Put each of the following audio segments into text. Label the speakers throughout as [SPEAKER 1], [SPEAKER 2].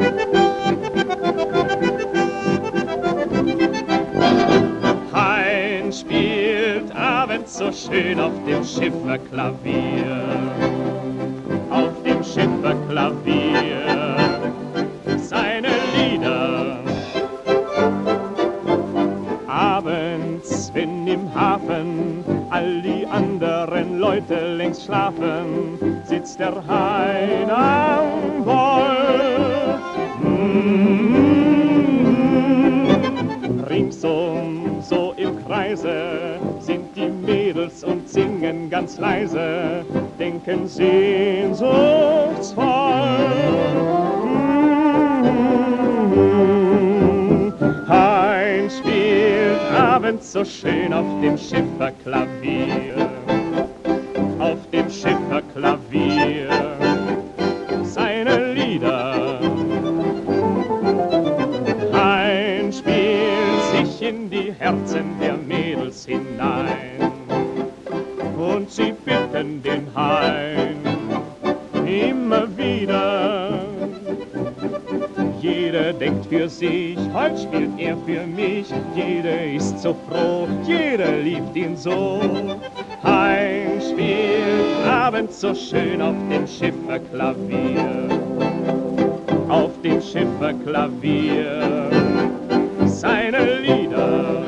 [SPEAKER 1] Heinz spielt abends so schön auf dem Schifferklavier, auf dem Schifferklavier seine Lieder. Abends, wenn im Hafen all die anderen Leute längst schlafen, sitzt der Hein am Bord. Ringsum, so im Kreise, sind die Mädels und singen ganz leise, denken sehnsuchtsvoll. Heinz spielt abends so schön auf dem Schifferklavier, auf dem Schifferklavier seine Lieder. Heinz spielt sich in die Herzen der Mädels hinein und sie bitten den Hein immer wieder. Jeder denkt für sich, heute spielt er für mich. Jeder ist so froh, jeder liebt ihn so. Hein spielt abends so schön auf dem Schifferklavier, auf dem Schifferklavier seine Lieder.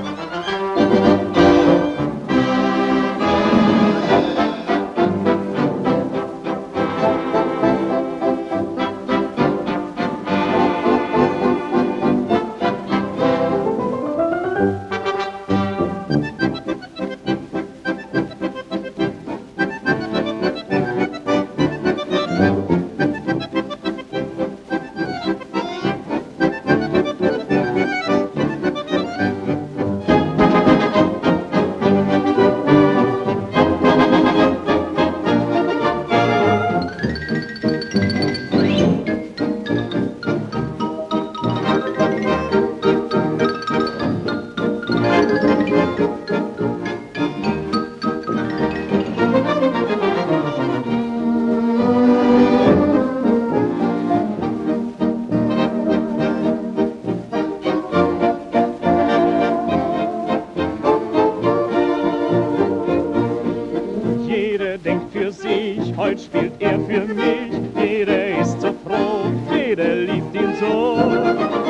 [SPEAKER 1] Jeder denkt für sich, heute spielt er für mich. Jeder ist so froh, jeder liebt ihn so.